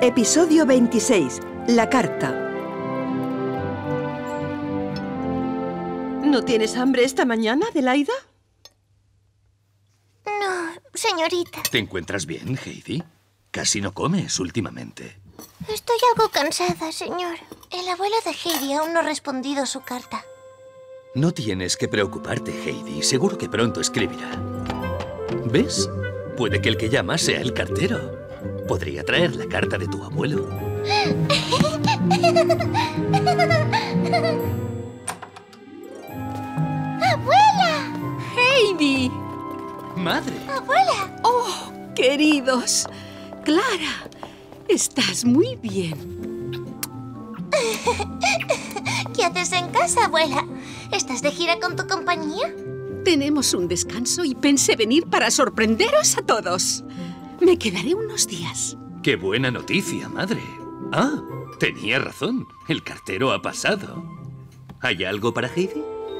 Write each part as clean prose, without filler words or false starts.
Episodio 26. La carta. ¿No tienes hambre esta mañana, Adelaida? No, señorita. ¿Te encuentras bien, Heidi? Casi no comes últimamente. Estoy algo cansada, señor. El abuelo de Heidi aún no ha respondido su carta. No tienes que preocuparte, Heidi. Seguro que pronto escribirá. ¿Ves? Puede que el que llama sea el cartero. Podría traer la carta de tu abuelo. ¡Abuela! ¡Heidi! ¡Madre! ¡Abuela! ¡Oh, queridos! Clara, estás muy bien. ¿Qué haces en casa, abuela? ¿Estás de gira con tu compañía? Tenemos un descanso y pensé venir para sorprenderos a todos. Me quedaré unos días. ¡Qué buena noticia, madre! Ah, tenía razón. El cartero ha pasado. ¿Hay algo para Heidi?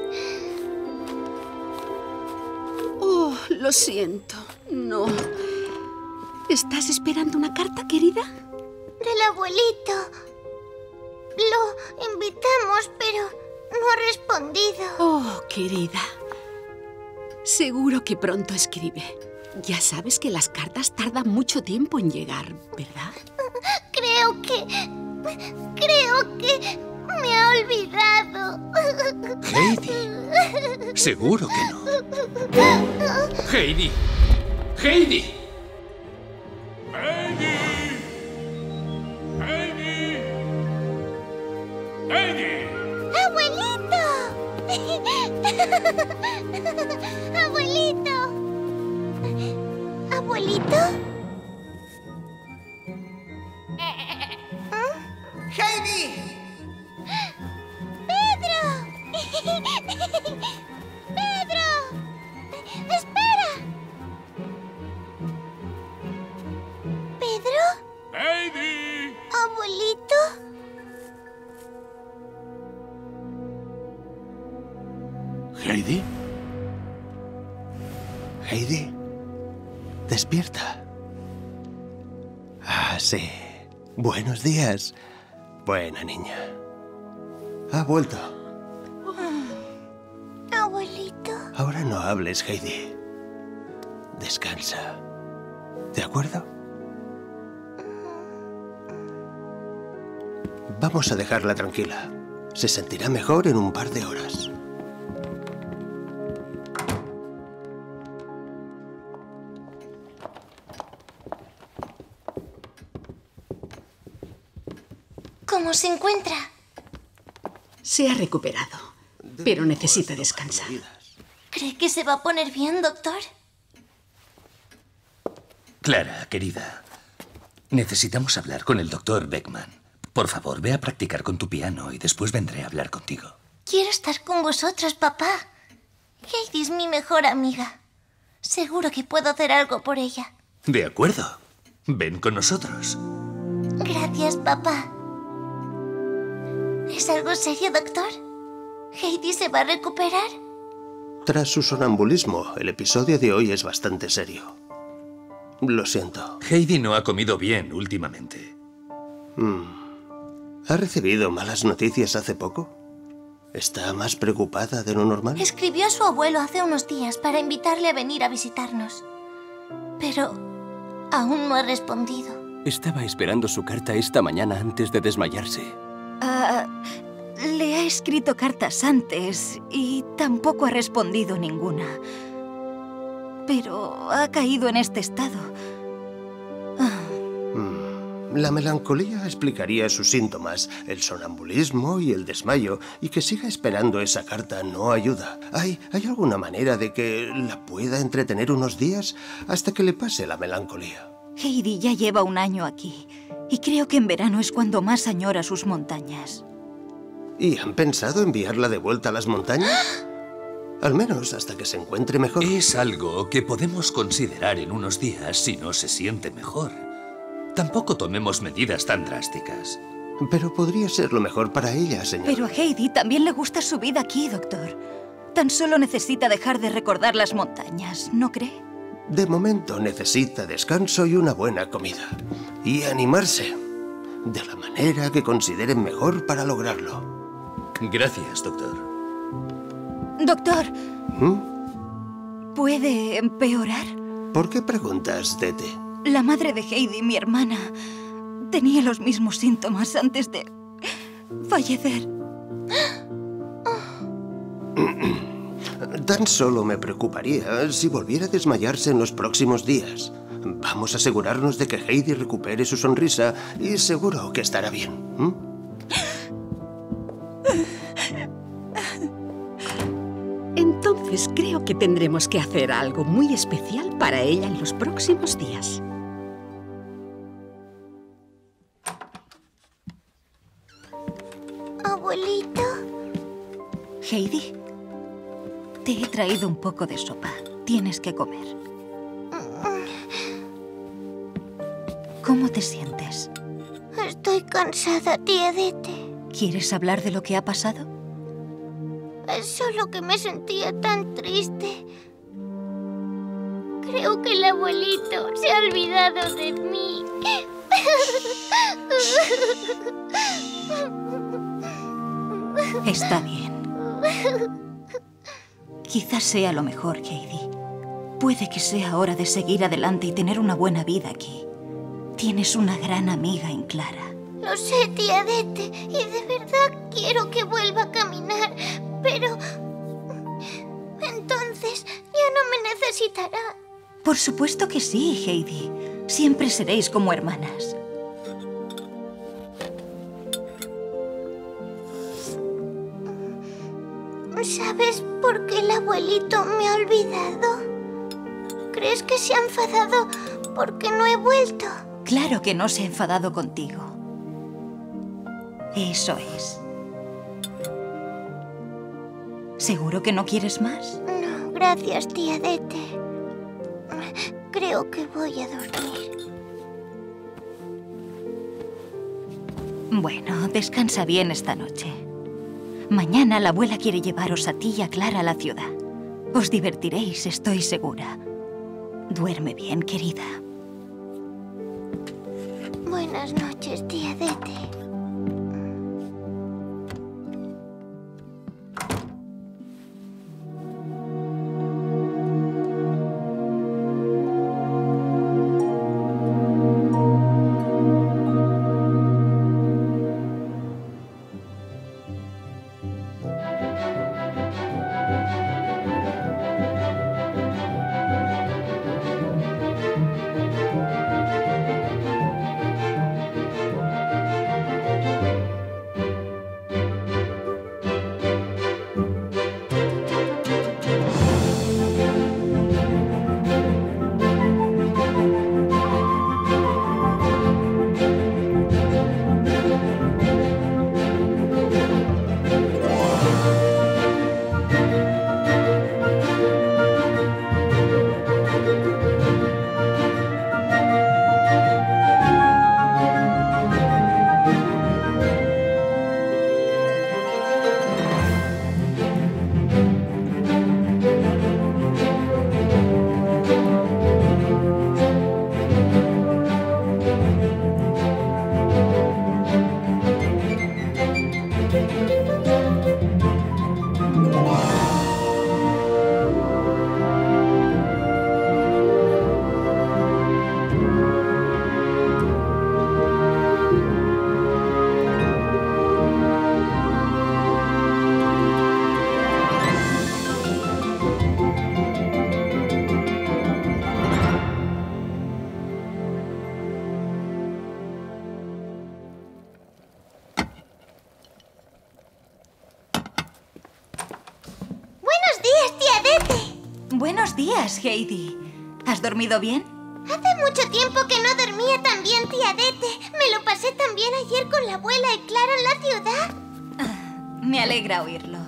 Oh, lo siento. No. ¿Estás esperando una carta, querida? Del abuelito. Lo invitamos, pero no ha respondido. Oh, querida. Seguro que pronto escribe. Ya sabes que las cartas tardan mucho tiempo en llegar, ¿verdad? Creo que me ha olvidado. Heidi. Seguro que no. Heidi. Heidi. ¡Heidi! ¡Heidi! ¡Heidi! ¡Abuelito! ¡Abuelito! ¿Abuelito? ¡Heidi! ¡Pedro! ¡Pedro! ¡Espera! ¿Pedro? ¡Heidi! ¿Abuelito? ¿Heidi? ¿Heidi? Despierta. Ah, sí. Buenos días. Buena niña. Ha vuelto. ¿Abuelito? Ahora no hables, Heidi. Descansa. ¿De acuerdo? Vamos a dejarla tranquila. Se sentirá mejor en un par de horas. ¿Cómo se encuentra? Se ha recuperado, pero necesita descansar. ¿Cree que se va a poner bien, doctor? Clara, querida. Necesitamos hablar con el doctor Beckman. Por favor, ve a practicar con tu piano y después vendré a hablar contigo. Quiero estar con vosotros, papá. Heidi es mi mejor amiga. Seguro que puedo hacer algo por ella. De acuerdo. Ven con nosotros. Gracias, papá. ¿Es algo serio, doctor? ¿Heidi se va a recuperar? Tras su sonambulismo, el episodio de hoy es bastante serio. Lo siento. Heidi no ha comido bien últimamente. ¿Ha recibido malas noticias hace poco? ¿Está más preocupada de lo normal? Escribió a su abuelo hace unos días para invitarle a venir a visitarnos. Pero aún no ha respondido. Estaba esperando su carta esta mañana antes de desmayarse. Le he escrito cartas antes y tampoco ha respondido ninguna. Pero ha caído en este estado. La melancolía explicaría sus síntomas, el sonambulismo y el desmayo, y que siga esperando esa carta no ayuda. ¿Hay alguna manera de que la pueda entretener unos días hasta que le pase la melancolía? Heidi ya lleva un año aquí y creo que en verano es cuando más añora sus montañas. ¿Y han pensado enviarla de vuelta a las montañas? Al menos hasta que se encuentre mejor. Es algo que podemos considerar en unos días si no se siente mejor. Tampoco tomemos medidas tan drásticas. Pero podría ser lo mejor para ella, señor. Pero a Heidi también le gusta su vida aquí, doctor. Tan solo necesita dejar de recordar las montañas, ¿no cree? De momento necesita descanso y una buena comida. Y animarse. de la manera que consideren mejor para lograrlo. Gracias, doctor. Doctor, ¿puede empeorar? ¿Por qué preguntas, Dete? La madre de Heidi, mi hermana, tenía los mismos síntomas antes de fallecer. Tan solo me preocuparía si volviera a desmayarse en los próximos días. Vamos a asegurarnos de que Heidi recupere su sonrisa y seguro que estará bien. Entonces creo que tendremos que hacer algo muy especial para ella en los próximos días. Abuelito. Heidi, te he traído un poco de sopa. Tienes que comer. ¿Cómo te sientes? Estoy cansada, tía Dete. ¿Quieres hablar de lo que ha pasado? Es solo que me sentía tan triste. Creo que el abuelito se ha olvidado de mí. Está bien. Quizás sea lo mejor, Heidi. Puede que sea hora de seguir adelante y tener una buena vida aquí. Tienes una gran amiga en Clara. Lo sé, tía Dete, y de verdad quiero que vuelva a caminar, pero entonces ya no me necesitará. Por supuesto que sí, Heidi. Siempre seréis como hermanas. ¿Sabes por qué el abuelito me ha olvidado? ¿Crees que se ha enfadado porque no he vuelto? Claro que no se ha enfadado contigo. Eso es. ¿Seguro que no quieres más? No, gracias, tía Dete. Creo que voy a dormir. Bueno, descansa bien esta noche. Mañana la abuela quiere llevaros a ti y a Clara a la ciudad. Os divertiréis, estoy segura. Duerme bien, querida. Buenas noches, tía Dete. Buenos días, Heidi. ¿Has dormido bien? Hace mucho tiempo que no dormía tan bien, tía Dete. Me lo pasé tan bien ayer con la abuela y Clara en la ciudad. Me alegra oírlo.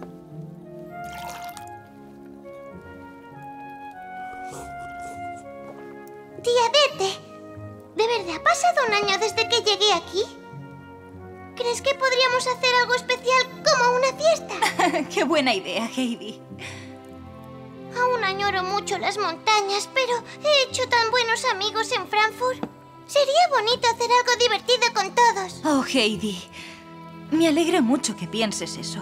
Tía Dete, ¿de verdad ha pasado un año desde que llegué aquí? ¿Crees que podríamos hacer algo especial como una fiesta? ¡Qué buena idea, Heidi! Aún añoro mucho las montañas, pero he hecho tan buenos amigos en Frankfurt. Sería bonito hacer algo divertido con todos. Oh, Heidi, me alegra mucho que pienses eso.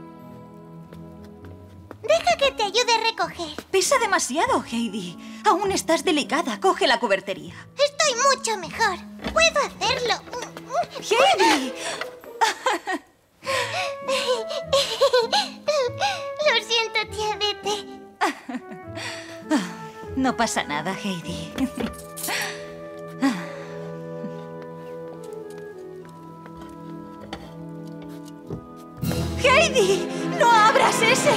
Deja que te ayude a recoger. Pesa demasiado, Heidi. Aún estás delicada. Coge la cubertería. Estoy mucho mejor. Puedo hacerlo. ¡Heidi! Lo siento, tía Vete. No pasa nada, Heidi. ¡Heidi! ¡No abras ese!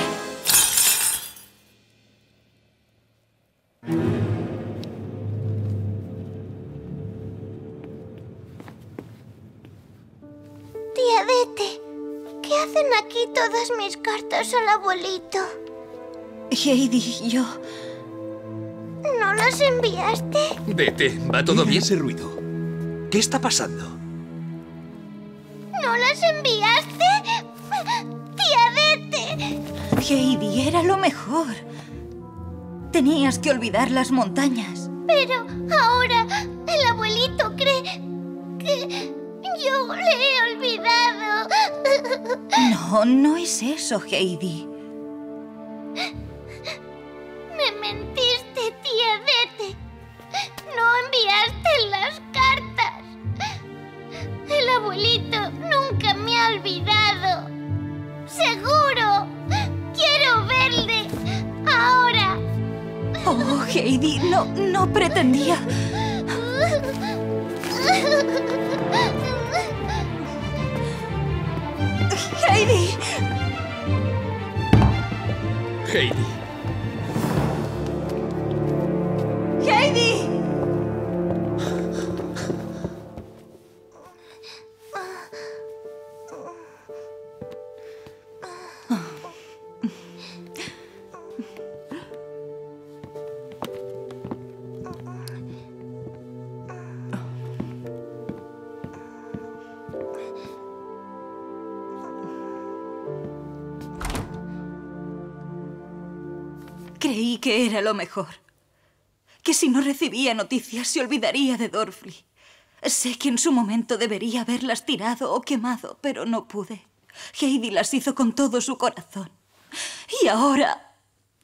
Tía Vete, ¿qué hacen aquí todas mis cartas al abuelito? Heidi, yo... ¿No las enviaste? Vete, ¿va todo Mira bien? ese ruido. ¿Qué está pasando? ¿No las enviaste? ¡Tía Vete! Heidi, era lo mejor. Tenías que olvidar las montañas. Pero ahora el abuelito cree que yo le he olvidado. No, no es eso, Heidi. Me mentiste, tía Vete. No enviaste las cartas. El abuelito nunca me ha olvidado. ¡Seguro! ¡Quiero verle! ¡Ahora! Oh, Heidi, no pretendía. Heidi. Heidi. Heidi. Creí que era lo mejor. Que si no recibía noticias se olvidaría de Dorfli. Sé que en su momento debería haberlas tirado o quemado, pero no pude. Heidi las hizo con todo su corazón. Y ahora...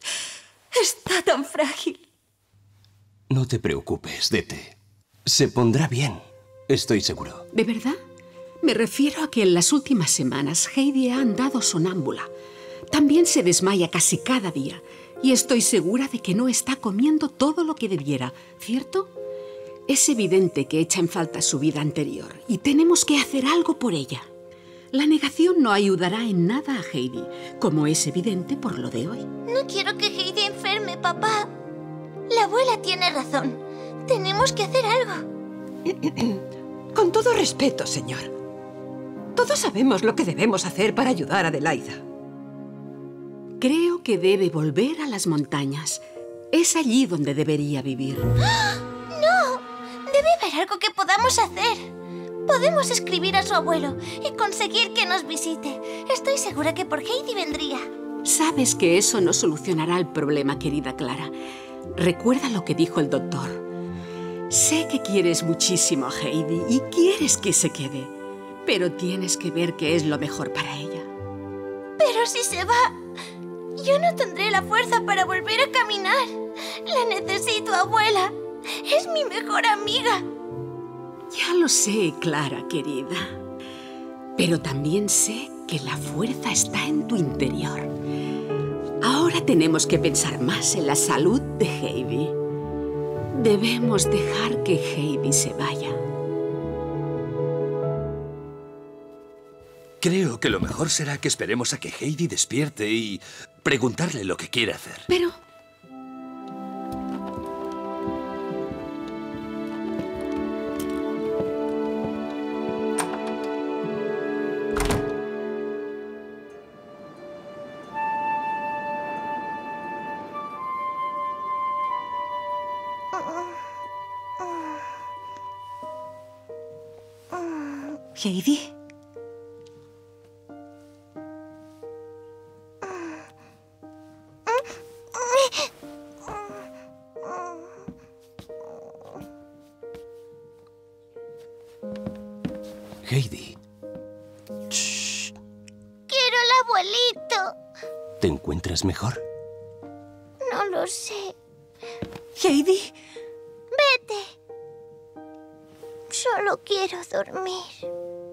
está tan frágil. No te preocupes, Dete. Se pondrá bien. Estoy seguro. ¿De verdad? Me refiero a que en las últimas semanas Heidi ha andado sonámbula. También se desmaya casi cada día. Y estoy segura de que no está comiendo todo lo que debiera, ¿cierto? Es evidente que echa en falta su vida anterior y tenemos que hacer algo por ella. La negación no ayudará en nada a Heidi, como es evidente por lo de hoy. No quiero que Heidi enferme, papá. La abuela tiene razón. Tenemos que hacer algo. Con todo respeto, señor. Todos sabemos lo que debemos hacer para ayudar a Adelaida. Creo que debe volver a las montañas. Es allí donde debería vivir. ¡No! Debe haber algo que podamos hacer. Podemos escribir a su abuelo y conseguir que nos visite. Estoy segura que por Heidi vendría. Sabes que eso no solucionará el problema, querida Clara. Recuerda lo que dijo el doctor. Sé que quieres muchísimo a Heidi y quieres que se quede, pero tienes que ver qué es lo mejor para ella. Pero si se va, yo no tendré la fuerza para volver a caminar. La necesito, abuela. Es mi mejor amiga. Ya lo sé, Clara, querida. Pero también sé que la fuerza está en tu interior. Ahora tenemos que pensar más en la salud de Heidi. Debemos dejar que Heidi se vaya. Creo que lo mejor será que esperemos a que Heidi despierte y preguntarle lo que quiere hacer. Pero... Heidi. Heidi. Shh. Quiero al abuelito. ¿Te encuentras mejor? No lo sé. Heidi. Vete. Solo quiero dormir.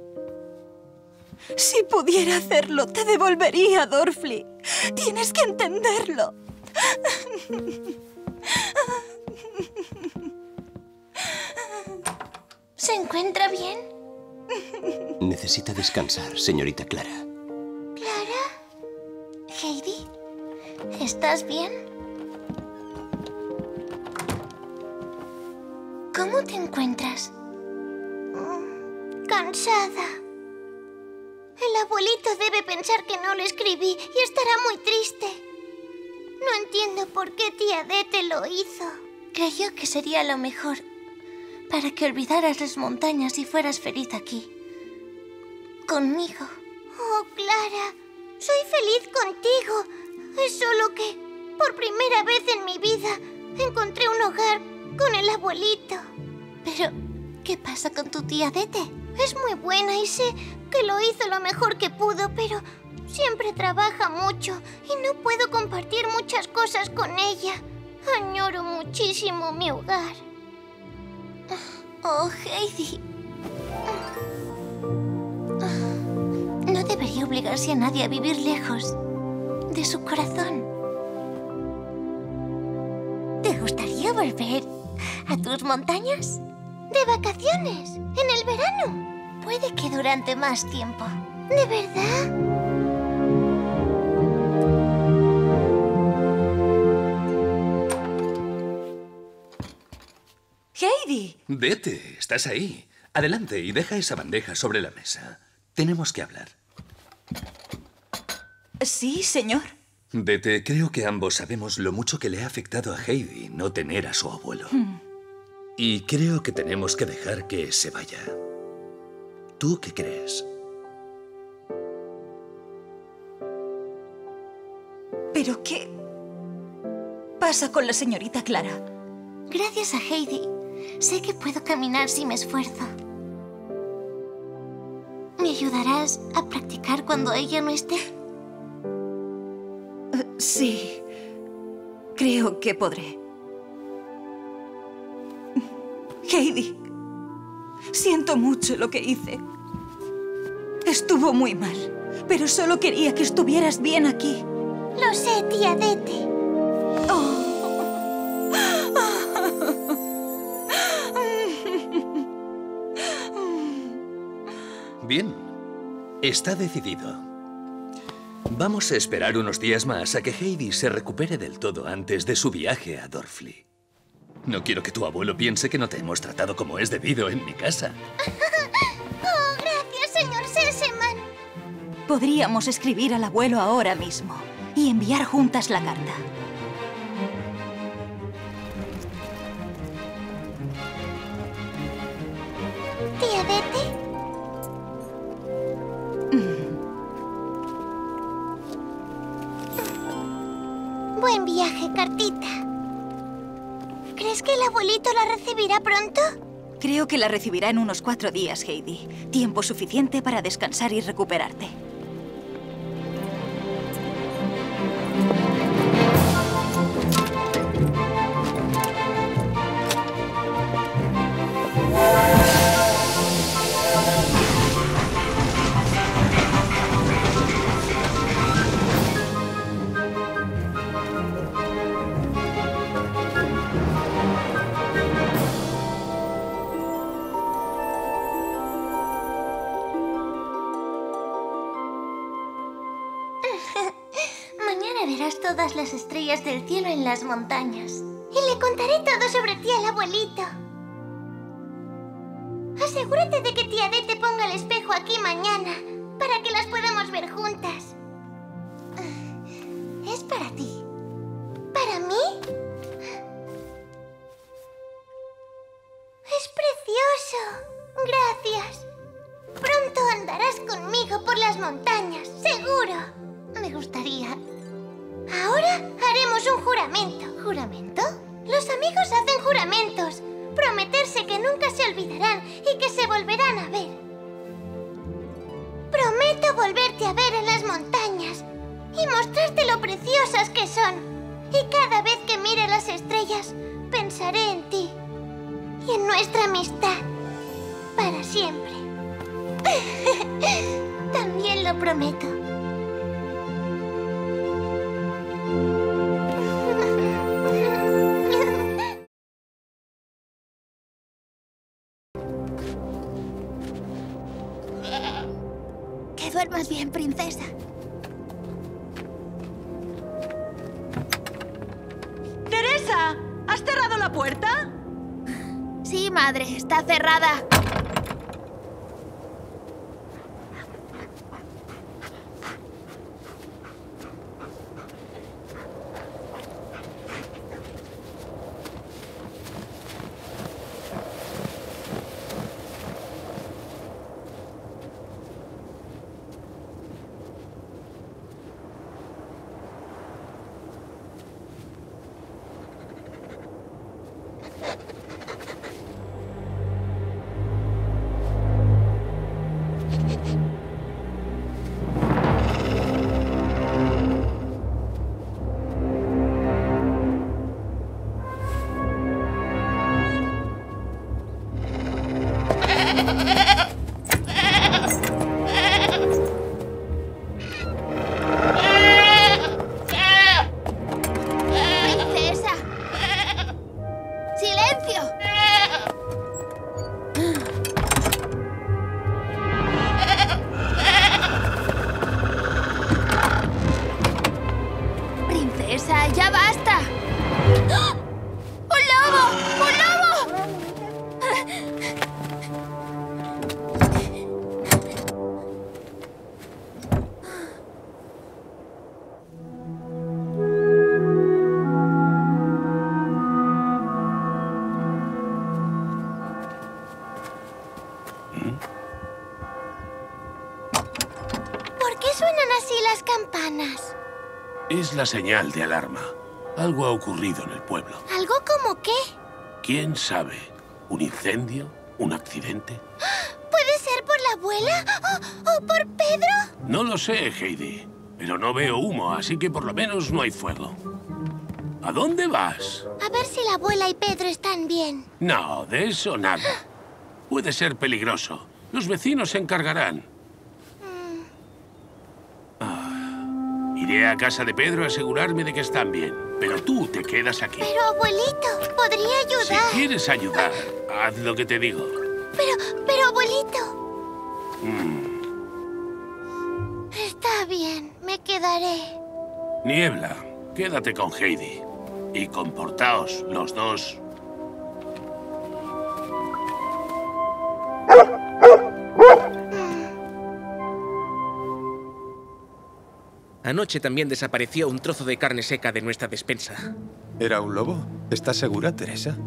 Si pudiera hacerlo, te devolvería a Dorfli. Tienes que entenderlo. ¿Se encuentra bien? Necesita descansar, señorita Clara. ¿Clara? Heidi, ¿estás bien? ¿Cómo te encuentras? Cansada. El abuelito debe pensar que no le escribí y estará muy triste. No entiendo por qué tía Dete lo hizo. Creyó que sería lo mejor para que olvidaras las montañas y fueras feliz aquí. Conmigo. Oh, Clara, soy feliz contigo. Es solo que, por primera vez en mi vida, encontré un hogar con el abuelito. Pero, ¿qué pasa con tu tía Dete? Es muy buena y sé que lo hizo lo mejor que pudo, pero siempre trabaja mucho y no puedo compartir muchas cosas con ella. Añoro muchísimo mi hogar. Oh, Heidi. No debería obligarse a nadie a vivir lejos de su corazón. ¿Te gustaría volver a tus montañas? ¿De vacaciones? ¿En el verano? Puede que durante más tiempo. ¿De verdad? ¡Heidi! Vete, estás ahí. Adelante y deja esa bandeja sobre la mesa. Tenemos que hablar. Sí, señor. Vete, creo que ambos sabemos lo mucho que le ha afectado a Heidi no tener a su abuelo. Y creo que tenemos que dejar que se vaya. ¿Tú qué crees? ¿Pero qué pasa con la señorita Clara? Gracias a Heidi, sé que puedo caminar si me esfuerzo. ¿Me ayudarás a practicar cuando ella no esté? Sí, creo que podré. Heidi, siento mucho lo que hice. Estuvo muy mal, pero solo quería que estuvieras bien aquí. Lo sé, tía Dete. Bien, está decidido. Vamos a esperar unos días más a que Heidi se recupere del todo antes de su viaje a Dorfli. No quiero que tu abuelo piense que no te hemos tratado como es debido en mi casa. Oh, gracias, señor Sesemann. Podríamos escribir al abuelo ahora mismo y enviar juntas la carta. Tía Dete. Buen viaje, cartita. ¿Crees que el abuelito la recibirá pronto? Creo que la recibirá en unos 4 días, Heidi. Tiempo suficiente para descansar y recuperarte. Mañana verás todas las estrellas del cielo en las montañas. Y le contaré todo sobre ti al abuelito. Asegúrate de que tía Dete ponga el espejo aquí mañana, para que las podamos ver juntas. Es para ti. ¿Para mí? Es precioso. Gracias. Pronto andarás conmigo por las montañas, seguro. Me gustaría. Ahora haremos un juramento. ¿Juramento? Los amigos hacen juramentos. Prometerse que nunca se olvidarán y que se volverán a ver. irte a ver en las montañas y mostrarte lo preciosas que son. Y cada vez que mire las estrellas, pensaré en ti y en nuestra amistad para siempre. También lo prometo. Que duermas bien, princesa. ¡Teresa! ¿Has cerrado la puerta? Sí, madre, está cerrada. ¡Ya basta! ¡Un lobo! ¡Un lobo! ¿Por qué suenan así las campanas? Es la señal de alarma. Algo ha ocurrido en el pueblo. ¿Algo como qué? ¿Quién sabe? ¿Un incendio? ¿Un accidente? ¿Puede ser por la abuela? ¿O por Pedro? No lo sé, Heidi. Pero no veo humo, así que por lo menos no hay fuego. ¿A dónde vas? A ver si la abuela y Pedro están bien. No, de eso nada. Puede ser peligroso. Los vecinos se encargarán. Iré a casa de Pedro a asegurarme de que están bien. Pero tú te quedas aquí. Pero, abuelito, podría ayudar. Si quieres ayudar, haz lo que te digo. Pero, abuelito. Está bien, me quedaré. Niebla, quédate con Heidi. Y comportaos, los dos. Anoche también desapareció un trozo de carne seca de nuestra despensa. ¿Era un lobo? ¿Estás segura, Teresa?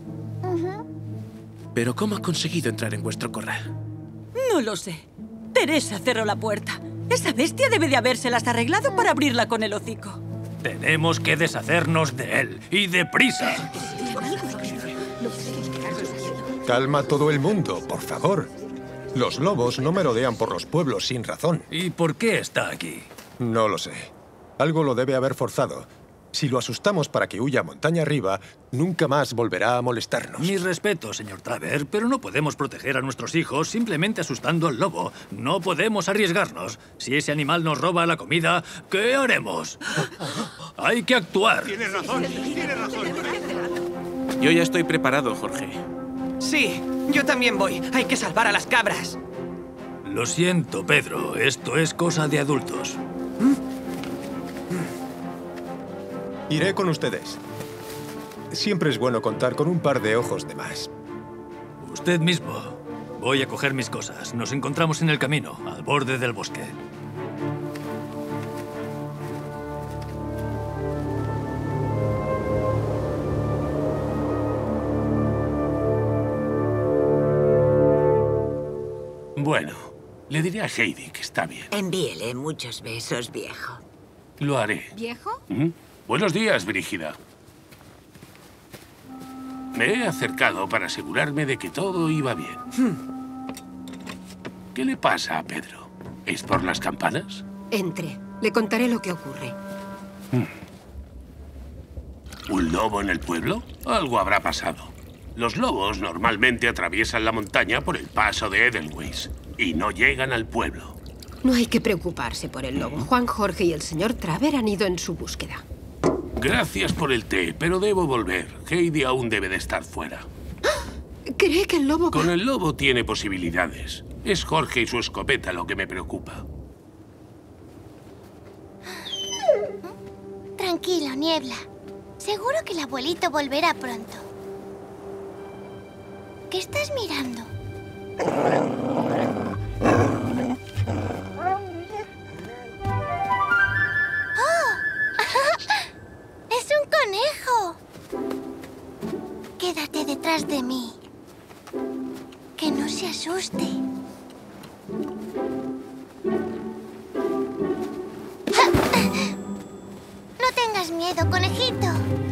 ¿Pero cómo ha conseguido entrar en vuestro corral? No lo sé. Teresa cerró la puerta. Esa bestia debe de habérselas arreglado para abrirla con el hocico. Tenemos que deshacernos de él, y deprisa. Calma todo el mundo, por favor. Los lobos no merodean por los pueblos sin razón. ¿Y por qué está aquí? No lo sé. Algo lo debe haber forzado. Si lo asustamos para que huya montaña arriba, nunca más volverá a molestarnos. Mis respetos, señor Traver, pero no podemos proteger a nuestros hijos simplemente asustando al lobo. No podemos arriesgarnos. Si ese animal nos roba la comida, ¿qué haremos? Hay que actuar. Tienes razón, tienes razón. Yo ya estoy preparado, Jorge. Sí, yo también voy. Hay que salvar a las cabras. Lo siento, Pedro. Esto es cosa de adultos. Iré con ustedes. Siempre es bueno contar con un par de ojos de más. Usted mismo. Voy a coger mis cosas. Nos encontramos en el camino, al borde del bosque. Bueno, le diré a Heidi que está bien. Envíele muchos besos, viejo. Lo haré. ¿Viejo? Buenos días, Brígida. Me he acercado para asegurarme de que todo iba bien. ¿Qué le pasa a Pedro? ¿Es por las campanas? Entre. Le contaré lo que ocurre. ¿Un lobo en el pueblo? Algo habrá pasado. Los lobos normalmente atraviesan la montaña por el paso de Edelweiss y no llegan al pueblo. No hay que preocuparse por el lobo. Juan Jorge y el señor Traver han ido en su búsqueda. Gracias por el té, pero debo volver. Heidi aún debe de estar fuera. ¿Cree que el lobo... Con el lobo tiene posibilidades. Es Jorge y su escopeta lo que me preocupa. Tranquilo, Niebla. Seguro que el abuelito volverá pronto. ¿Qué estás mirando? ¡Oh! ¡Es un conejo! Quédate detrás de mí. Que no se asuste. No tengas miedo, conejito.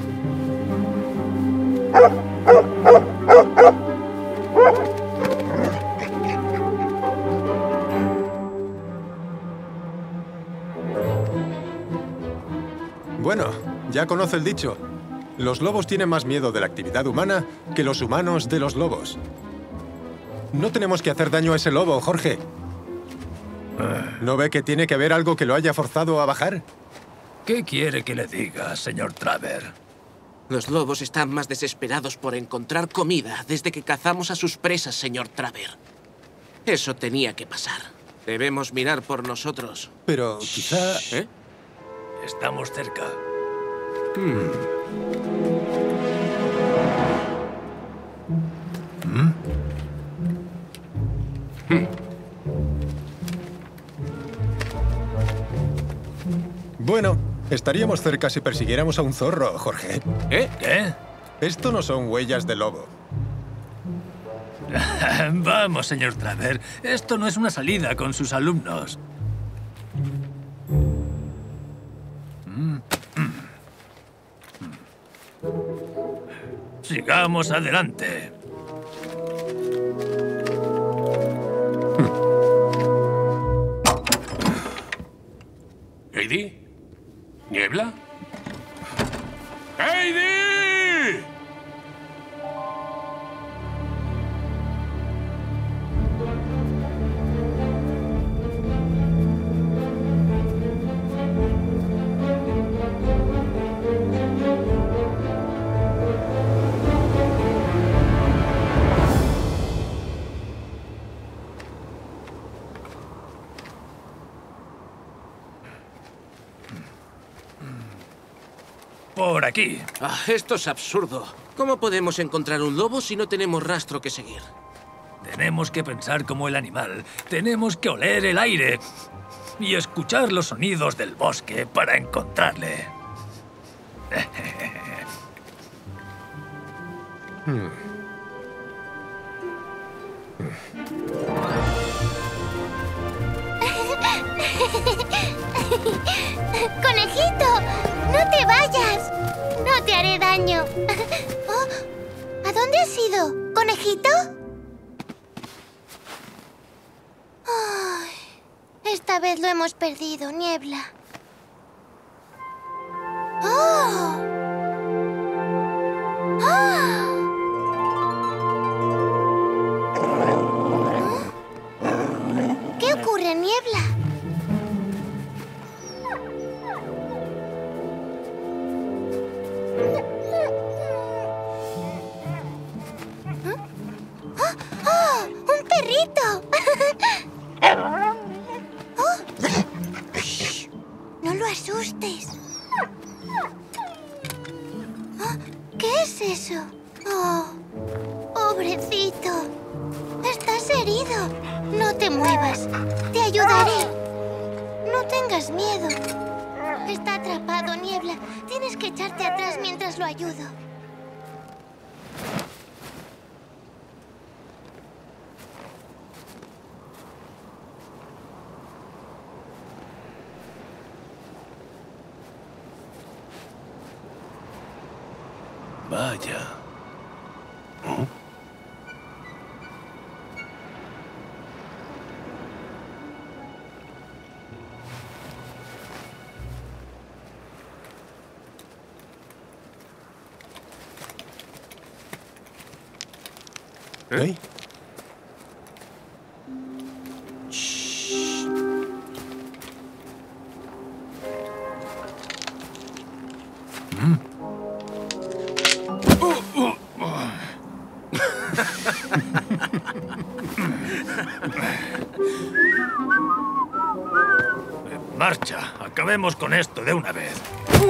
Bueno, ya conoce el dicho. Los lobos tienen más miedo de la actividad humana que los humanos de los lobos. No tenemos que hacer daño a ese lobo, Jorge. ¿No ve que tiene que haber algo que lo haya forzado a bajar? ¿Qué quiere que le diga, señor Traver? Los lobos están más desesperados por encontrar comida desde que cazamos a sus presas, señor Traver. Eso tenía que pasar. Debemos mirar por nosotros. Pero quizá... ¿Eh? Estamos cerca. Bueno, estaríamos cerca si persiguiéramos a un zorro, Jorge. ¿Qué? Esto no son huellas de lobo. Vamos, señor Traver. Esto no es una salida con sus alumnos. Sigamos adelante. ¿Heidi? ¿Niebla? ¡Heidi! Por aquí. Esto es absurdo. ¿Cómo podemos encontrar un lobo si no tenemos rastro que seguir? Tenemos que pensar como el animal. Tenemos que oler el aire y escuchar los sonidos del bosque para encontrarle. ¡Conejito! ¡No te vayas! ¡No te haré daño! Oh, ¿a dónde has ido, conejito? Ay, esta vez lo hemos perdido, Niebla. ¡Oh! ¡Oh! ¿Qué ocurre, Niebla? ¡Oh! ¡Un perrito! ¡Oh! Shh, ¡no lo asustes! ¿Oh? ¿Qué es eso? ¡Oh! ¡Pobrecito! ¡Estás herido! No te muevas. Te ayudaré. No tengas miedo. Está atrapado, Niebla. Tienes que echarte atrás mientras lo ayudo. Vaya. ¿Oh? ¿Eh? Marcha, acabemos con esto de una vez.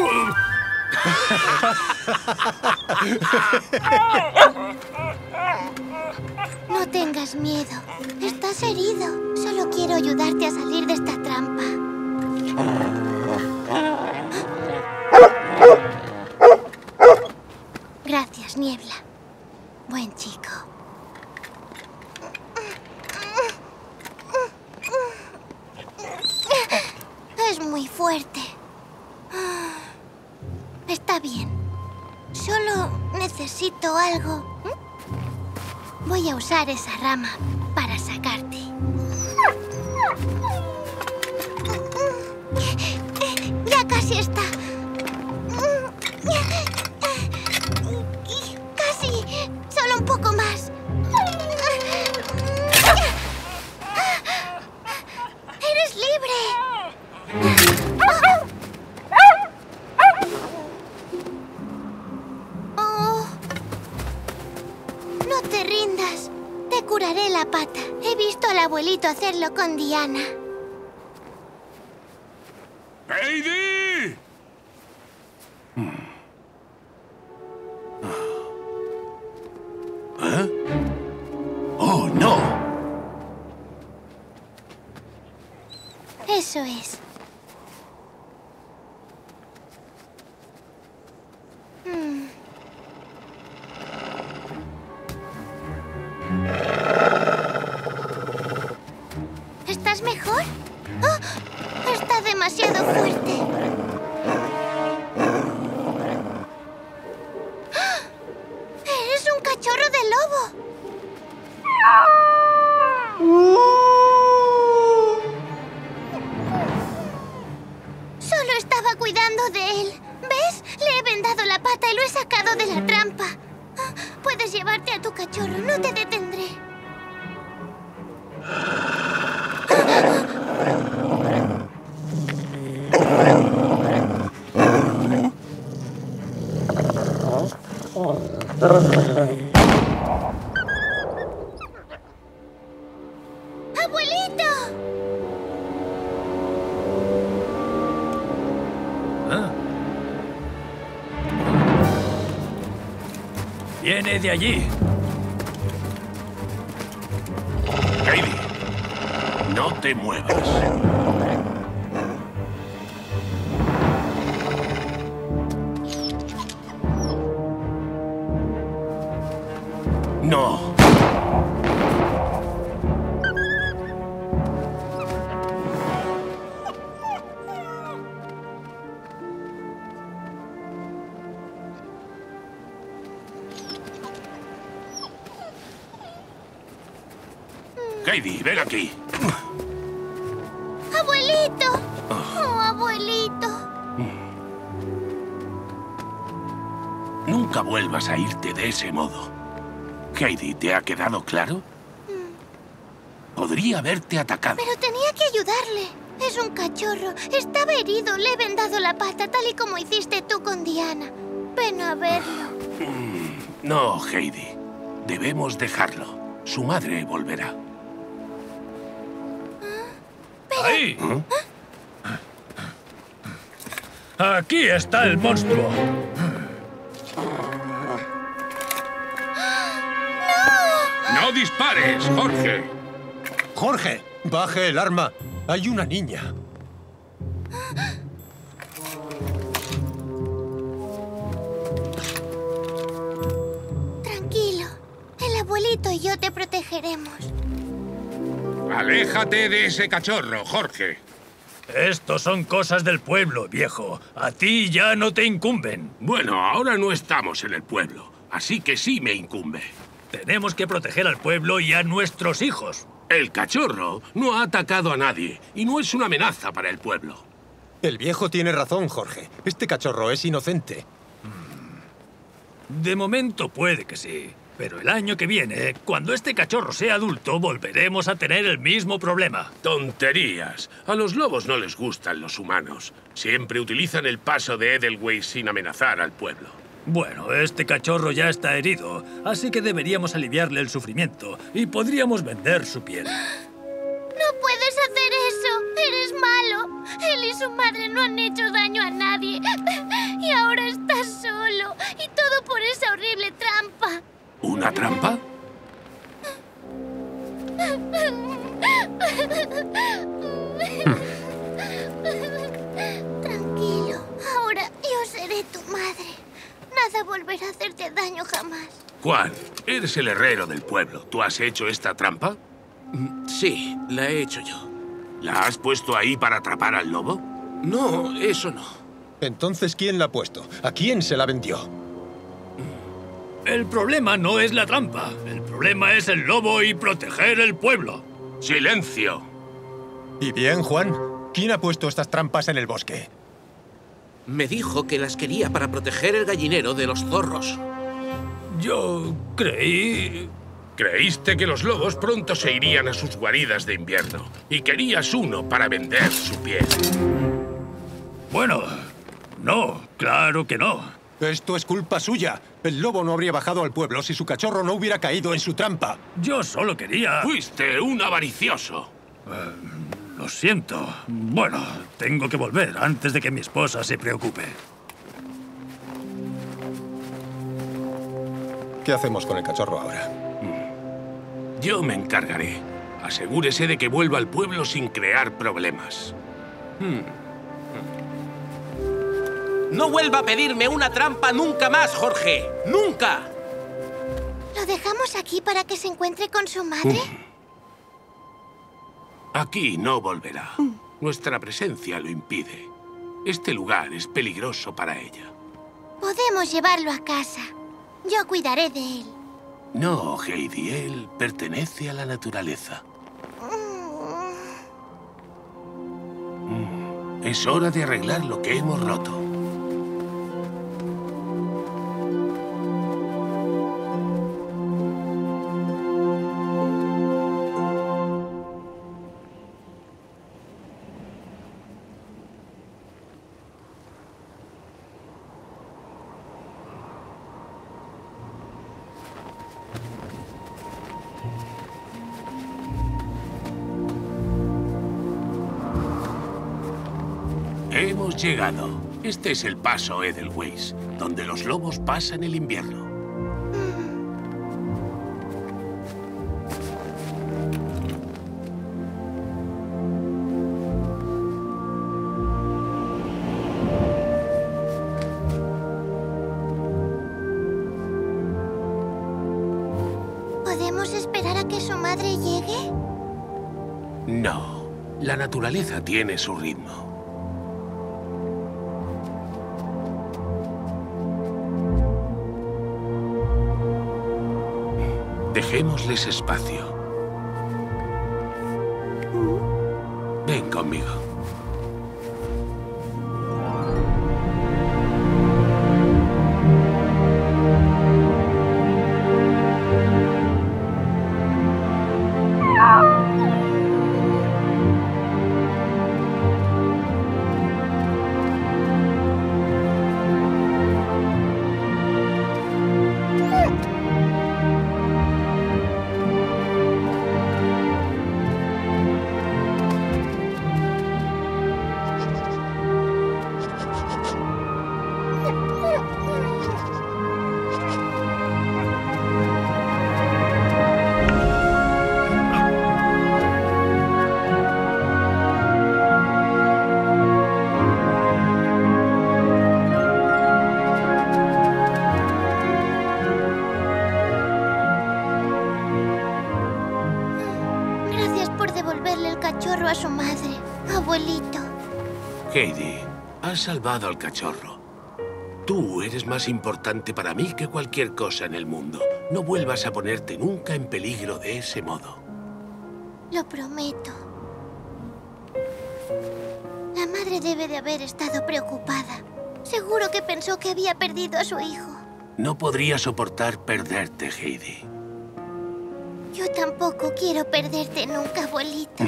No tengas miedo. Estás herido. Solo quiero ayudarte a salir de esta trampa. Gracias, Niebla. Buen chico. Es muy fuerte. Está bien. Solo necesito algo. Voy a usar esa rama para sacarte. Ya casi está. Casi. Solo un poco más. ¡Eres libre! Oh. No te rindas. Te curaré la pata. He visto al abuelito hacerlo con Diana. ¡Heidi! ¿Eh? ¡Oh, no! Eso es. ¿Estás mejor? ¡Oh! Está demasiado fuerte. ¡Ah! ¡Eres un cachorro de lobo! Solo estaba cuidando de él. ¿Ves? Le he vendado la pata y lo he sacado de la trampa. Puedes llevarte a tu cachorro, no te detendré. ¡Abuelito! Viene de allí. Heidi, no te muevas. No. Heidi, ven aquí. ¡Abuelito! ¡Oh, abuelito! Nunca vuelvas a irte de ese modo. Heidi, ¿te ha quedado claro? Podría haberte atacado. Pero tenía que ayudarle. Es un cachorro. Estaba herido. Le he vendado la pata, tal y como hiciste tú con Diana. Ven a verlo. No, Heidi. Debemos dejarlo. Su madre volverá. ¡Ahí! Aquí está el monstruo. ¡No dispares, Jorge! ¡Jorge! ¡Baje el arma! Hay una niña. Tranquilo. El abuelito y yo te protegeremos. Aléjate de ese cachorro, Jorge. Estos son cosas del pueblo, viejo. A ti ya no te incumben. Bueno, ahora no estamos en el pueblo, así que sí me incumbe. Tenemos que proteger al pueblo y a nuestros hijos. El cachorro no ha atacado a nadie y no es una amenaza para el pueblo. El viejo tiene razón, Jorge. Este cachorro es inocente. De momento puede que sí. Pero el año que viene, cuando este cachorro sea adulto, volveremos a tener el mismo problema. Tonterías. A los lobos no les gustan los humanos. Siempre utilizan el paso de Edelweiss sin amenazar al pueblo. Bueno, este cachorro ya está herido, así que deberíamos aliviarle el sufrimiento y podríamos vender su piel. ¡No puedes hacer eso! ¡Eres malo! Él y su madre no han hecho daño a nadie. Y ahora estás solo. Y todo por esa horrible trampa. ¿Una trampa? Tranquilo. Ahora yo seré tu madre. Nada volverá a hacerte daño jamás. Juan, eres el herrero del pueblo. ¿Tú has hecho esta trampa? Sí, la he hecho yo. ¿La has puesto ahí para atrapar al lobo? No, eso no. Entonces, ¿quién la ha puesto? ¿A quién se la vendió? El problema no es la trampa. El problema es el lobo y proteger el pueblo. ¡Silencio! ¿Y bien, Juan? ¿Quién ha puesto estas trampas en el bosque? Me dijo que las quería para proteger el gallinero de los zorros. Yo creí... Creíste que los lobos pronto se irían a sus guaridas de invierno y querías uno para vender su piel. Bueno, no, claro que no. Esto es culpa suya. El lobo no habría bajado al pueblo si su cachorro no hubiera caído en su trampa. Yo solo quería... Fuiste un avaricioso. Lo siento. Bueno, tengo que volver antes de que mi esposa se preocupe. ¿Qué hacemos con el cachorro ahora? Yo me encargaré. Asegúrese de que vuelva al pueblo sin crear problemas. No vuelva a pedirme una trampa nunca más, Jorge. ¡Nunca! ¿Lo dejamos aquí para que se encuentre con su madre? Aquí no volverá. Nuestra presencia lo impide. Este lugar es peligroso para ella. Podemos llevarlo a casa. Yo cuidaré de él. No, Heidi, él pertenece a la naturaleza. Es hora de arreglar lo que hemos roto. Hemos llegado. Este es el paso Edelweiss, donde los lobos pasan el invierno. ¿Podemos esperar a que su madre llegue? No. La naturaleza tiene su ritmo. Dejémosles espacio. Ven conmigo. A su madre, abuelito. Heidi, has salvado al cachorro. Tú eres más importante para mí que cualquier cosa en el mundo. No vuelvas a ponerte nunca en peligro de ese modo. Lo prometo. La madre debe de haber estado preocupada. Seguro que pensó que había perdido a su hijo. No podría soportar perderte, Heidi. Yo tampoco quiero perderte nunca, abuelito.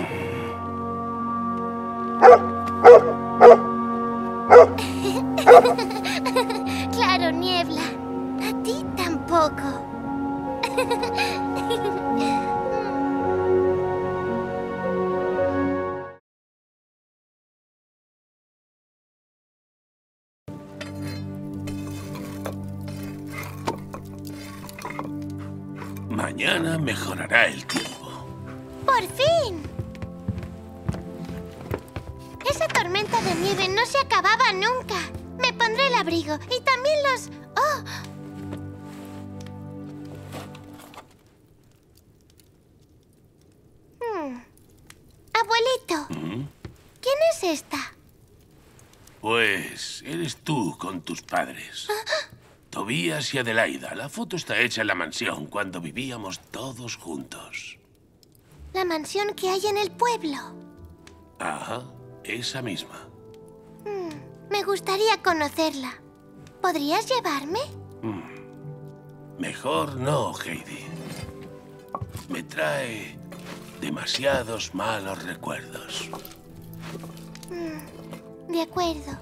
Claro, Niebla. A ti tampoco. Mañana mejorará el tiempo. ¡Por fin! Esa tormenta de nieve no se acababa nunca. Me pondré el abrigo y también los... ¡Oh! Abuelito, ¿quién es esta? Pues eres tú con tus padres. Tobías y Adelaida. La foto está hecha en la mansión cuando vivíamos todos juntos. La mansión que hay en el pueblo. Ajá, esa misma. Me gustaría conocerla. ¿Podrías llevarme? Mejor no, Heidi. Me trae demasiados malos recuerdos. De acuerdo.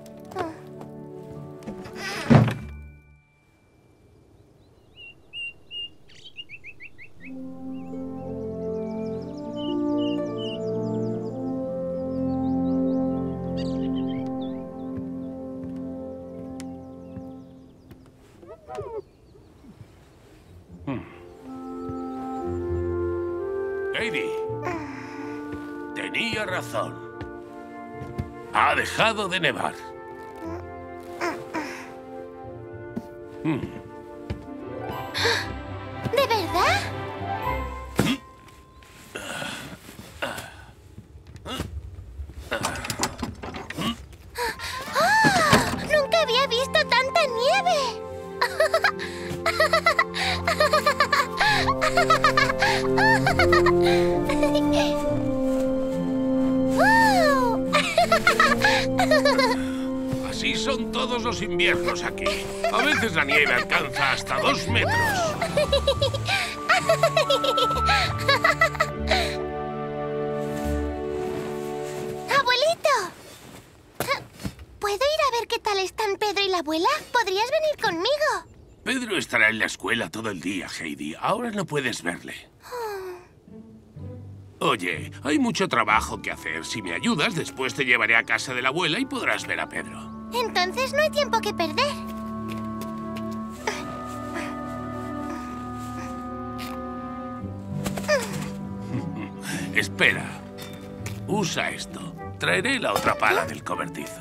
Heidi, tenía razón. Ha dejado de nevar. ¿De verdad? ¡Oh! ¡Nunca había visto tanta nieve! Así son todos los inviernos aquí. A veces la nieve alcanza hasta 2 metros. ¡Abuelito! ¿Puedo ir a ver qué tal están Pedro y la abuela? ¿Podrías venir conmigo? Pedro estará en la escuela todo el día, Heidi. Ahora no puedes verle. Oye, hay mucho trabajo que hacer. Si me ayudas, después te llevaré a casa de la abuela y podrás ver a Pedro. Entonces no hay tiempo que perder. Espera. Usa esto. Traeré la otra pala del cobertizo.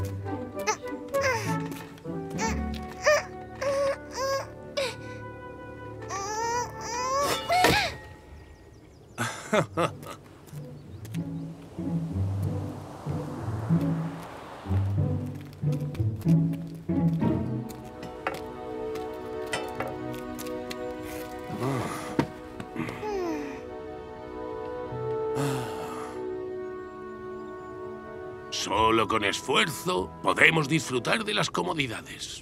Solo con esfuerzo podemos disfrutar de las comodidades.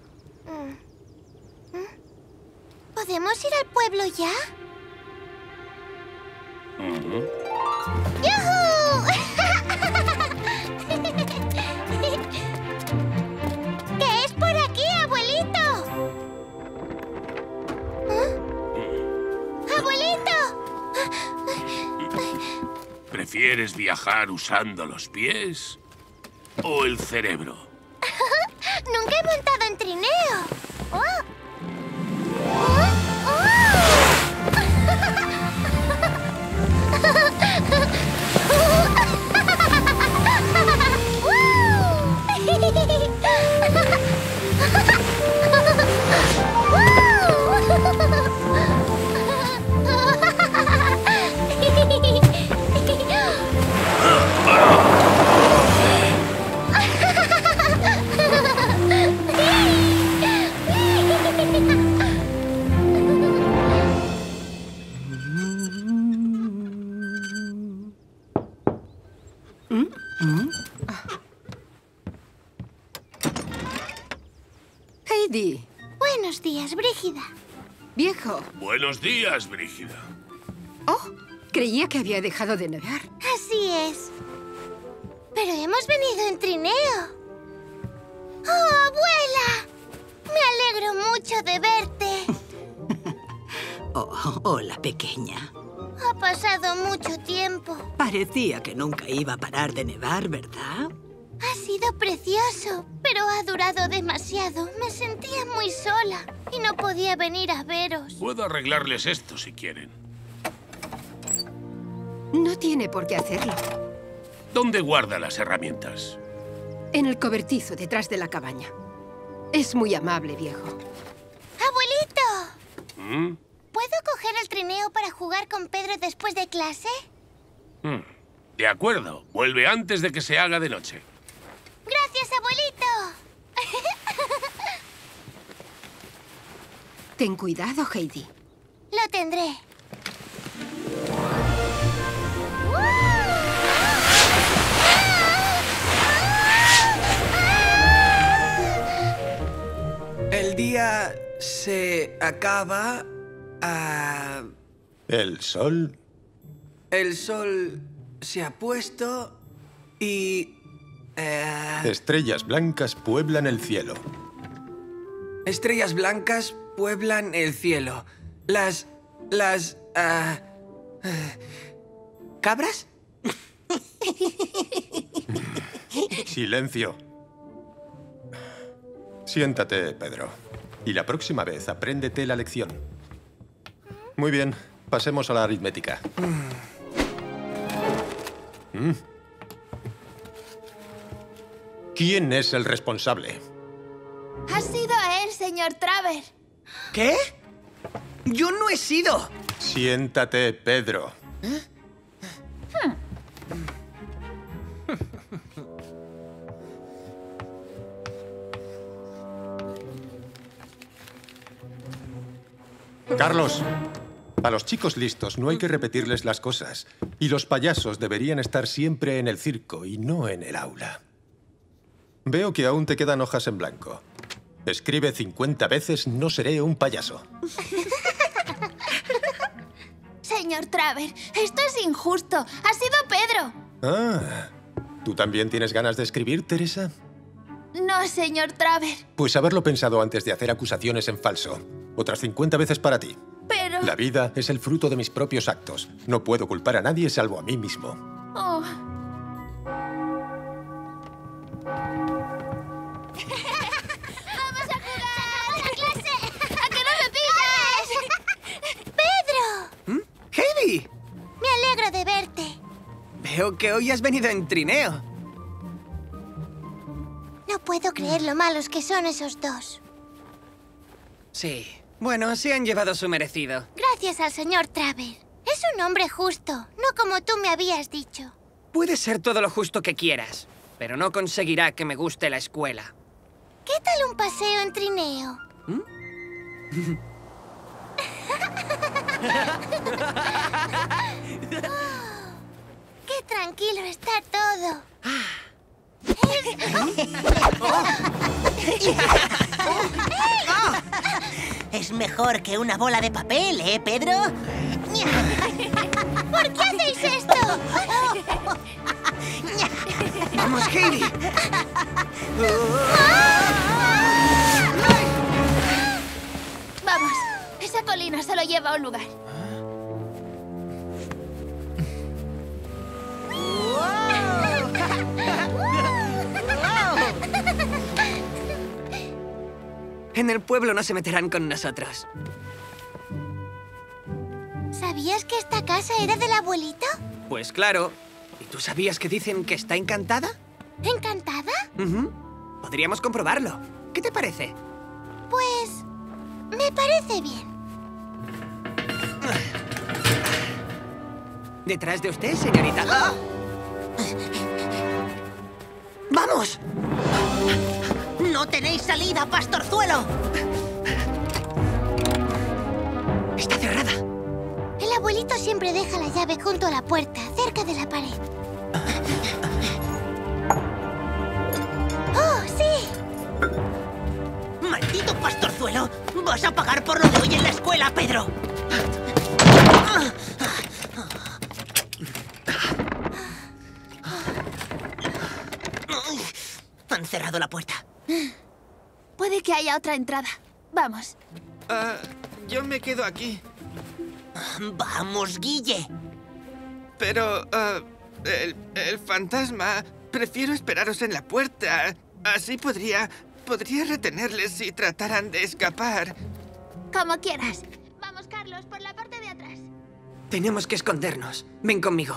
¿Podemos ir al pueblo ya? ¡Yujú! ¿Qué es por aquí, abuelito? ¡Abuelito! ¿Prefieres viajar usando los pies o el cerebro? Nunca he montado en trineo. ¡Oh! Heidi. Buenos días, Brígida. Viejo. Buenos días, Brígida. Oh, creía que había dejado de nevar. Así es. Pero hemos venido en trineo. ¡Oh, abuela! Me alegro mucho de verte. Oh, hola, pequeña. Ha pasado mucho tiempo. Parecía que nunca iba a parar de nevar, ¿verdad? Ha sido precioso, pero ha durado demasiado. Me sentía muy sola y no podía venir a veros. Puedo arreglarles esto si quieren. No tiene por qué hacerlo. ¿Dónde guarda las herramientas? En el cobertizo, detrás de la cabaña. Es muy amable, viejo. ¡Abuelito! ¿Puedo coger el trineo para jugar con Pedro después de clase? De acuerdo. Vuelve antes de que se haga de noche. ¡Gracias, abuelito! Ten cuidado, Heidi. Lo tendré. El día se acaba ¿El sol? El sol se ha puesto y... Estrellas blancas pueblan el cielo. Estrellas blancas pueblan el cielo. ¿Cabras? Silencio. Siéntate, Pedro. Y la próxima vez apréndete la lección. Muy bien, pasemos a la aritmética. ¿Quién es el responsable? Ha sido él, señor Traver. ¿Qué? ¡Yo no he sido! Siéntate, Pedro. Carlos, a los chicos listos no hay que repetirles las cosas. Y los payasos deberían estar siempre en el circo y no en el aula. Veo que aún te quedan hojas en blanco. Escribe 50 veces "no seré un payaso". Señor Traver, esto es injusto. Ha sido Pedro. Ah, ¿tú también tienes ganas de escribir, Teresa? No, señor Traver. Pues haberlo pensado antes de hacer acusaciones en falso. Otras 50 veces para ti. Pero... La vida es el fruto de mis propios actos. No puedo culpar a nadie salvo a mí mismo. Oh. ¡Vamos a jugar! ¡A clase! ¡A que no me pillas! ¡Pedro! ¡Heidi! Me alegro de verte. Veo que hoy has venido en trineo. No puedo creer lo malos que son esos dos. Sí. Bueno, se han llevado su merecido. Gracias al señor Traver. Es un hombre justo, no como tú me habías dicho. Puedes ser todo lo justo que quieras, pero no conseguirá que me guste la escuela. ¿Qué tal un paseo en trineo? ¡Qué tranquilo está todo! Es mejor que una bola de papel, ¿eh, Pedro? ¿Por qué hacéis esto? ¡Vamos, Heidi! Vamos, esa colina solo lleva a un lugar. En el pueblo no se meterán con nosotros. ¿Sabías que esta casa era del abuelito? Pues claro. ¿Y tú sabías que dicen que está encantada? ¿Encantada? Podríamos comprobarlo. ¿Qué te parece? Pues... me parece bien. ¿Detrás de usted, señorita? ¡Vamos! ¡No tenéis salida, pastorzuelo! Está cerrada. El abuelito siempre deja la llave junto a la puerta, cerca de la pared. ¡Oh, sí! ¡Maldito pastorzuelo! ¡Vas a pagar por lo de hoy en la escuela, Pedro! Han cerrado la puerta. Puede que haya otra entrada. Vamos. Yo me quedo aquí. ¡Vamos, Guille! Pero, el fantasma... Prefiero esperaros en la puerta. Así podría retenerles si trataran de escapar. Como quieras. Vamos, Carlos, por la parte de atrás. Tenemos que escondernos. Ven conmigo.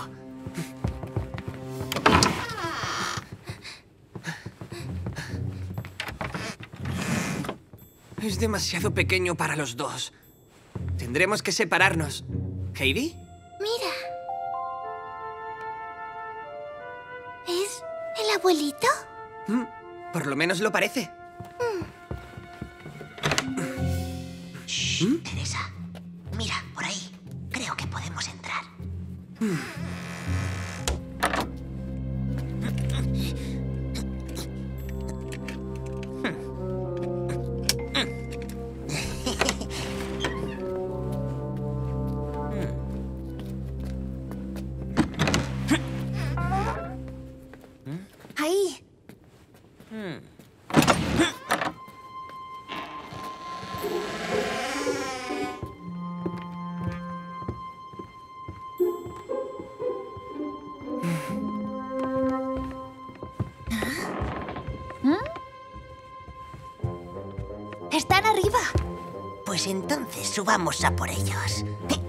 Es demasiado pequeño para los dos. Tendremos que separarnos. ¿Heidi? Mira. ¿Es el abuelito? Por lo menos lo parece. Shh, Teresa. Mira, por ahí. Creo que podemos entrar. Ahí. ¿Están arriba? Pues entonces subamos a por ellos.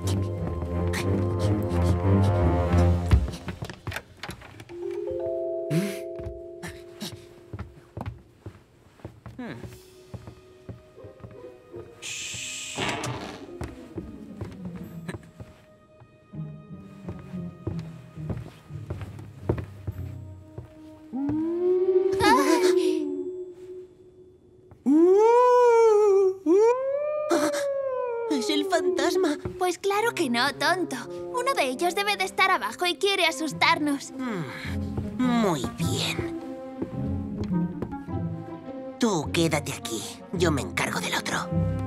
¡Es el fantasma! Pues claro que no, tonto. Uno de ellos debe de estar abajo y quiere asustarnos. Muy bien. Tú quédate aquí. Yo me encargo del otro.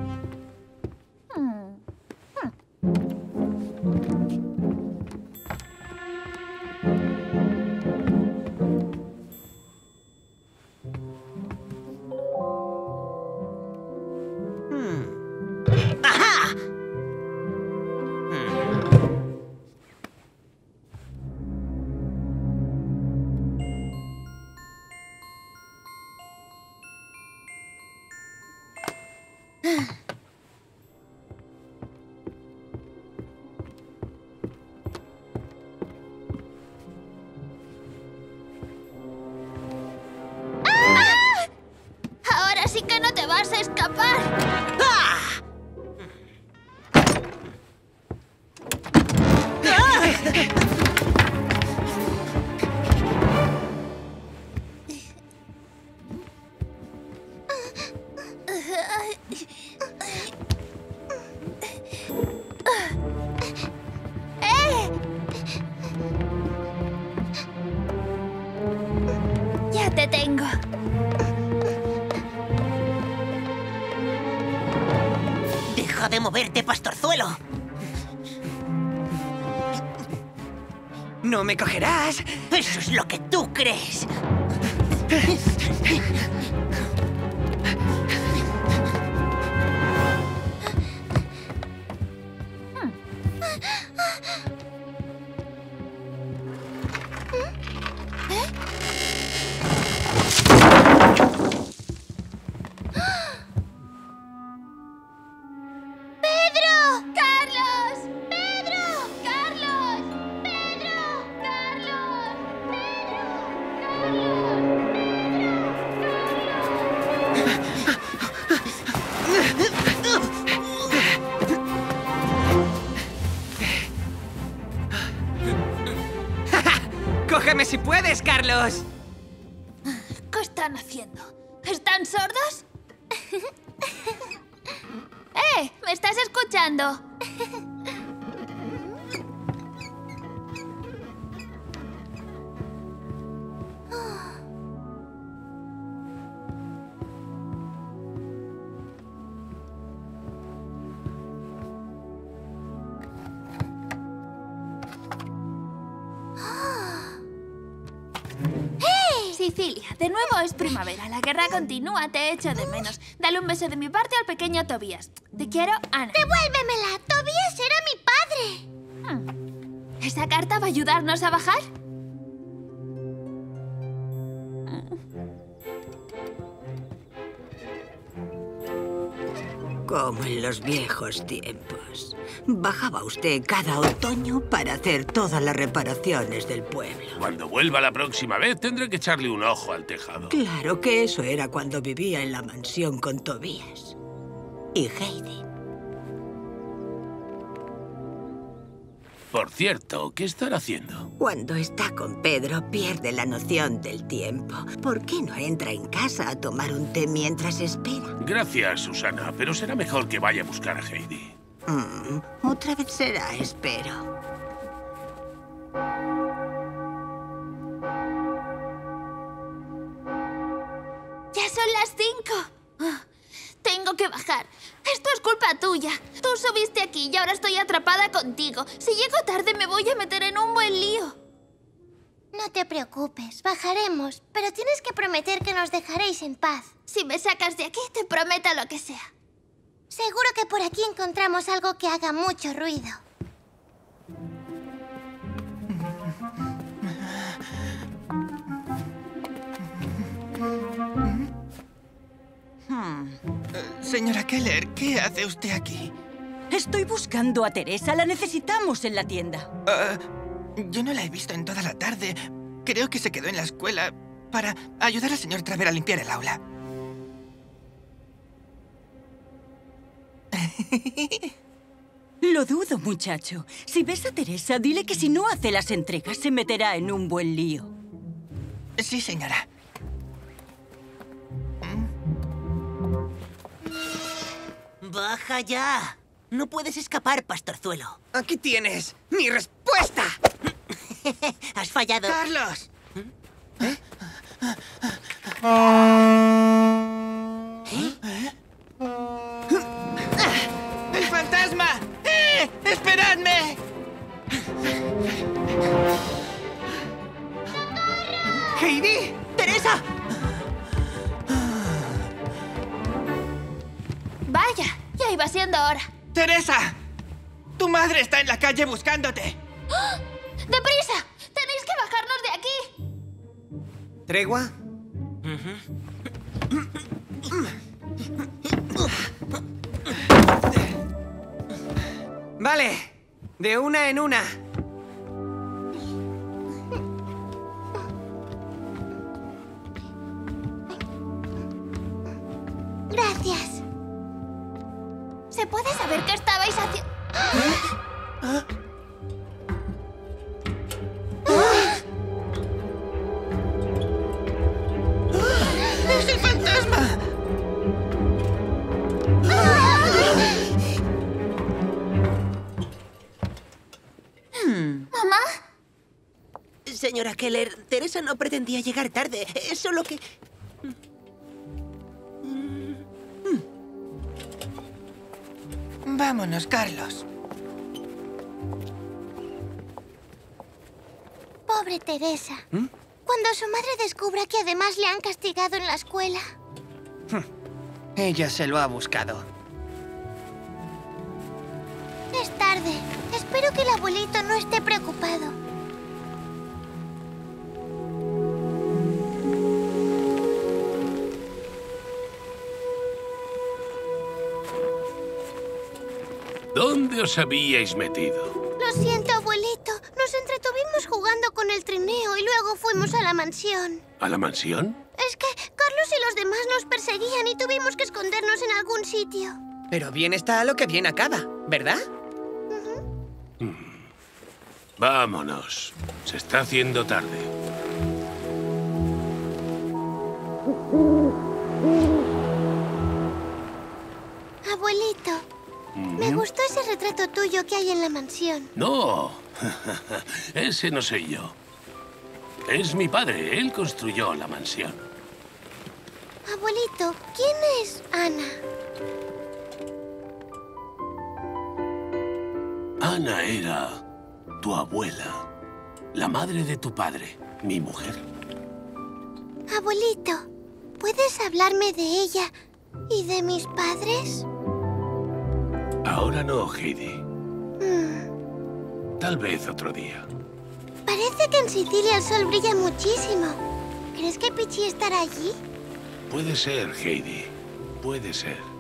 Ahora sí que no te vas a escapar. Ya te tengo. ¡Deja de moverte, pastorzuelo! ¡No me cogerás! ¡Eso es lo que tú crees! ¡Cógeme si puedes, Carlos! ¿Qué están haciendo? ¿Están sordos? ¿Me estás escuchando? Cecilia, de nuevo es primavera. La guerra continúa, te echo de menos. Dale un beso de mi parte al pequeño Tobías. Te quiero, Ana. ¡Devuélvemela! ¡Tobías era mi padre! ¿Esa carta va a ayudarnos a bajar? Como en los viejos tiempos. Bajaba usted cada otoño para hacer todas las reparaciones del pueblo. Cuando vuelva la próxima vez, tendré que echarle un ojo al tejado. Claro que eso era cuando vivía en la mansión con Tobías. Y Heidi. Por cierto, ¿qué estará haciendo? Cuando está con Pedro, pierde la noción del tiempo. ¿Por qué no entra en casa a tomar un té mientras espera? Gracias, Susana, pero será mejor que vaya a buscar a Heidi. Otra vez será, espero. ¡Ya son las 5! Tengo que bajar. Esto es culpa tuya. Tú subiste aquí y ahora estoy atrapada contigo. Si llego tarde me voy a meter en un buen lío. No te preocupes, bajaremos. Pero tienes que prometer que nos dejaréis en paz. Si me sacas de aquí, te prometo lo que sea. Seguro que por aquí encontramos algo que haga mucho ruido. Señora Keller, ¿qué hace usted aquí? Estoy buscando a Teresa. La necesitamos en la tienda. Yo no la he visto en toda la tarde. Creo que se quedó en la escuela para ayudar al señor Traver a limpiar el aula. Lo dudo, muchacho. Si ves a Teresa, dile que si no hace las entregas, se meterá en un buen lío. Sí, señora. ¡Baja ya! No puedes escapar, pastorzuelo. Aquí tienes mi respuesta. Has fallado. ¡Carlos! ¡El fantasma! ¡Esperadme! ¡Heidi! ¡Teresa! Vaya, ya iba siendo hora. ¡Teresa! ¡Tu madre está en la calle buscándote! ¡Ah! ¡Deprisa! ¡Tenéis que bajarnos de aquí! ¿Tregua? Vale, de una en una. Gracias. ¿Se puede saber qué estabais haciendo? ¡Es el fantasma! ¿Mamá? Señora Keller, Teresa no pretendía llegar tarde. Es solo que... Vámonos, Carlos. Pobre Teresa. Cuando su madre descubra que además le han castigado en la escuela. Ella se lo ha buscado. Es tarde. Espero que el abuelito no esté preocupado. ¿Dónde os habíais metido? Lo siento, abuelito. Nos entretuvimos jugando con el trineo y luego fuimos a la mansión. ¿A la mansión? Es que Carlos y los demás nos perseguían y tuvimos que escondernos en algún sitio. Pero bien está lo que bien acaba, ¿verdad? Vámonos. Se está haciendo tarde. Abuelito, me gustó ese retrato tuyo que hay en la mansión. No. Ese no soy yo. Es mi padre. Él construyó la mansión. Abuelito, ¿quién es Ana? Ana era tu abuela, la madre de tu padre, mi mujer. Abuelito, ¿puedes hablarme de ella y de mis padres? Ahora no, Heidi. Tal vez otro día. Parece que en Sicilia el sol brilla muchísimo. ¿Crees que Pichi estará allí? Puede ser, Heidi. Puede ser.